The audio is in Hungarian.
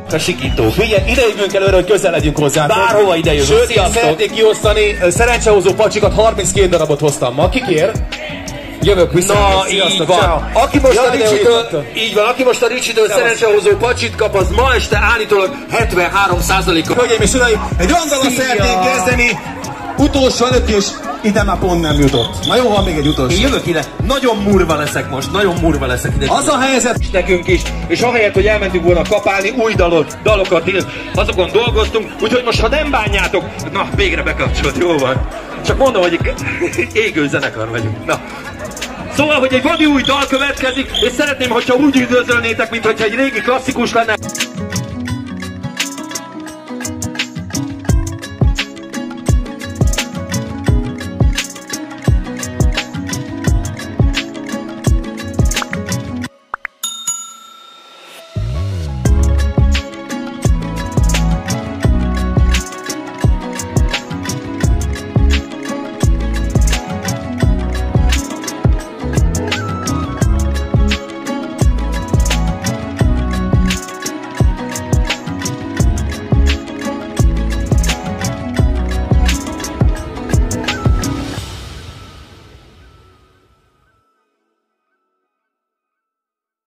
A sikító. Figyelj, idejövünk előre, hogy közel legyünk hozzá. Bárhova idejövünk. Sőt, én szeretnék kiosztani szerencsehozó pacsikat, 32 darabot hoztam ma. Ki kér? Jövök vissza. Na, Sziasztok, így van. ciao. Aki most Jaj, a Ricsi-től, így van, aki most a Ricsi-től szerencsehozó pacsit kap, az ma este állítólag 73%-a. Hölgyeim és uraim, egy olyan dallal szeretnénk kezdeni, utolsó előtt, és ide már pont nem jutott. Na jó, van még egy utolsó. Én jövök ide, nagyon murva leszek most, nagyon murva leszek ide. Az a helyzet, Nekünk is, és ahelyett, hogy elmentünk volna kapálni új dalokat, azokon dolgoztunk, úgyhogy most ha nem bánjátok, na végre bekapcsolt, jó van. Csak mondom, hogy égő zenekar vagyunk. Na. Szóval, hogy egy vadi új dal következik, és szeretném, hogyha úgy üdvözölnétek, mintha egy régi klasszikus lenne.